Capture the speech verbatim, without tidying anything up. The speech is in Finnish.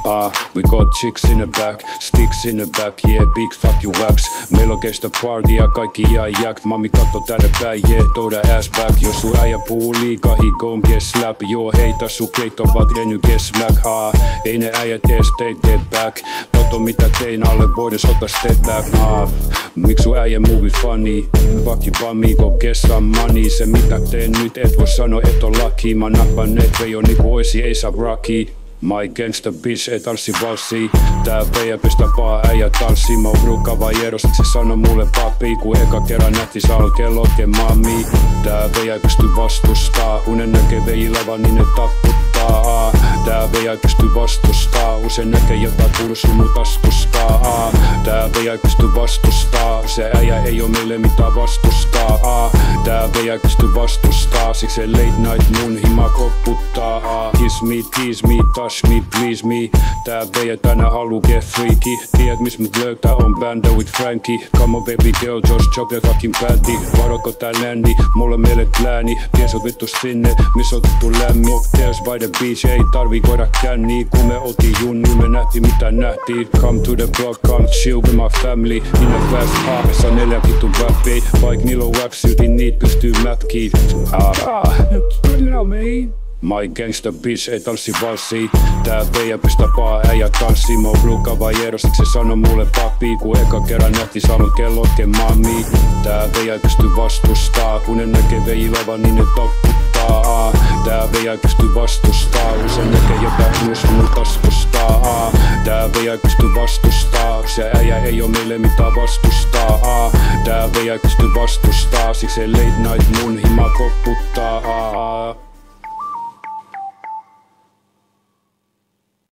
Ah, we got chicks in the back, sticks in the back, yeah, big fuck you wax. Meillä on kestä party ja kaikki jää jacked. Mami katso tänne päin, yeah, throw that ass back. Jos sun äijä puhuu liikaa, he gon' get slap. Joo, heitä sun keitovat, en you get smack. Ah, ei ne äijät ees tee tee back. Kato mitä tein alle, voides ottaa step back. Ah, miksi sun äijä movie funny? Fuck you bummy, go get some money. Se mitä teen nyt, et voi sano, et on lucky. Mä nappan net, vei on niinku oisi, ei saa Rocky. My gangsta bitch ei tanssi valssi. Tää veijä pistä vaan äijä tanssi. Mä oon brukka vai eros, se sano mulle papi. Ku eka kerran nähti salke loke mami. Tää veijä ei pysty vastustaa. Unen näkee veijillä vaan niin ne tapputtaa. Tää veijä ei pysty vastustaa. Usein näkee jotain pulssu mun taskustaa. Tää veijä ei pysty vastustaa. Se äijä ei oo meille mitään vastustaa. Tää veijä ei pysty vastustaa. Siksi se late night mun hima kopputtaa. Kiss me, tease me, touch me, please me. Tää veijä tänään haluu get freaky. Tiedät mis mut löytää on banda with Frankie. Come on baby girl, just chop your fucking panty. Varoko tää länni, mulla meille lääni. Ties oot vittu sinne, miss otettu lämmin. Mocktails by the beach, ei tarvii koida känni. Kun me oltiin junnu, me nähti mitä nähtiin. Come to the block, come chill with my family. In a fast car, saa neljä vittu väppi. Vaik niillä on wax, silti niit pystyy mätkiin. Ah, ah, no me. My gangsta bitch ei tanssi valssi. Tää veijä pistä vaan äijä tanssi. Mä oon brukka vai eros, se sano mulle papi. Ku eka kerran nähti saanut kellotke mami. Tää veijä ei pysty vastustaa. Kun ne näkee veijillä vaan niin ne tapputtaa. Tää veijä ei pysty vastustaa. Usein näkee jotain plus mun taskustaa. Tää veijä ei pysty vastustaa. Se äijä ei oo meille mitään vastustaa. Tää veijä ei pysty vastustaa. Siksi se late night mun hima kopputtaa.